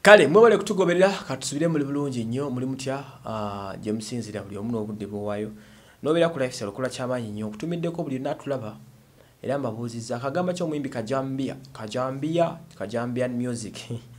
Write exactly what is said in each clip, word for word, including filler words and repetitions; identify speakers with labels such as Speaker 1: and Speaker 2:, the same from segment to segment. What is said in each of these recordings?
Speaker 1: Kale mwebale kutugoberera katusubire muri bulungi nnyo muri mutya uh, je musinzira buli omuno obudde bwayo nobera ku life selo kula chamanyi nnyo kutumiddeko buli natulaba era mbabuuziza akagamba kyo muyimbi Kajambia Kajambia Kajambian music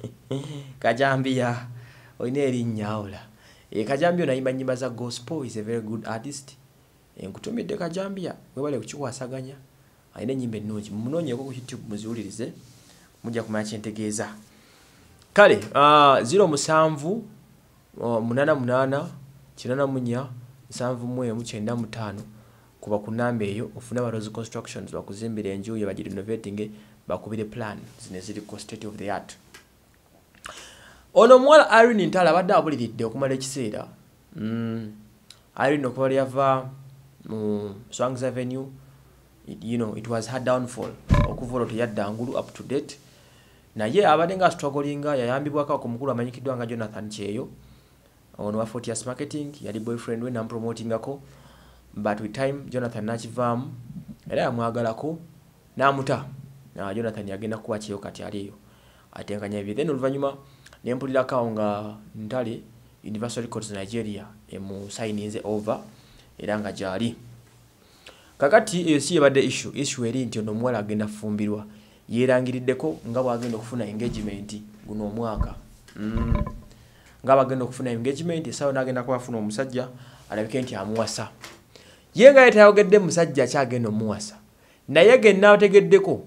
Speaker 1: Kajambia oyine erinnya ola e Kajambia nayimba nyimba za gospel, is a very good artist e kutumidde Kajambia mwebale kukikwasaganya ayine nyimba ennungi munonyeko ku YouTube muziwulirize mujja kumanya kyentegeeza. Kale uh, zero musanvu uh, munana munana kinana munya musanvu mwe mukyenda mutano kuba kunambe eyo ofuna barozi constructions bakuzimbira enju ya bagi renovating bakubire plan zine ziri ko state of the art. Ono mwala Irene Ntala badde abuliridde okumala ekiseera mm Irene okwali yava mu Swangs Avenue, it, you know it was her downfall okuvola teyadda ngulu up to date na ye abadenga strugglinga yayambibwako ku mukulu amanyikidwa nga Jonathan Cheyo ono wa Fortius Marketing yali boyfriend we na promotingako but with time Jonathan nachivam era yamwagalako namuta na Jonathan yagenda kuwa Cheyo kati aliyo atenganya ebyo then oluvanyuma nempulira kaonga Ntale Universal Records Nigeria emu signinze over era nga jali kakati eyo si yabadde issue issue eri nti ono mwala agenda fumbirwa yerangiriddeko nga bwagenda okufuna engagement guno omwaka mm. nga bagenda okufuna engagement esawo nagenda kwafuna omusajja alabike nti amuwasa ye nga yetayogedde musajja kyagenda omuwasa naye genna otegeddeko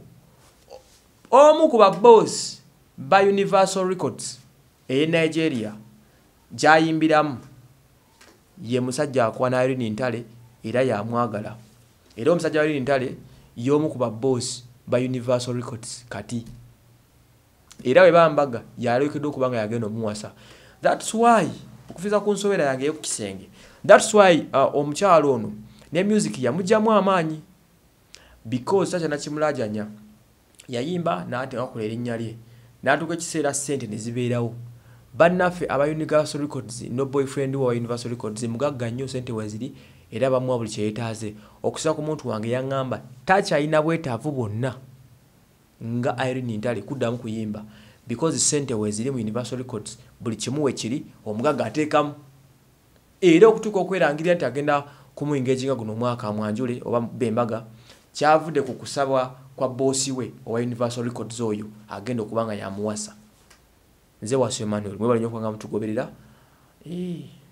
Speaker 1: omu ku baboss ba Universal Records e Nigeria jayimbiramu ye musajja akwana Irene Ntale era yamwagala era omusajja wa Irene Ntale y'omu ku baboss ba Universal Records kati era we bambaga yalekedde okubanga yagenda omuwasa. That's why okufiza ku nsobera yange ku kisenge, that's why uh, omukyalo ono ne music yamujjamu amaanyi because sacha nakimulajanya yayimba n'ate akola erinnya lye n'atuka ekiseera sente ne zibeerawo bannaffe aba Universal Records no boyfriend wa Universal Records mugagga nnyo sente weziri era bamwa buli kyetaaze okusa ku muntu wange yangamba tacha ina bwetaavu bonna nga Irene Ntale kuddamu kuyimba because sente weziri mu Universal Records buli kimuwe kiri omugagga ateekamu era okutuka okwerangirira nti agenda kumu engaging guno mwaka mwanjule oba bembaga kyavudde ku kusaba kwa bossi we owa Universal Records oyo agenda okubanga yamuwasa. Nze wa Emmanuel mwebale nnyo kwanga mutugoberera eh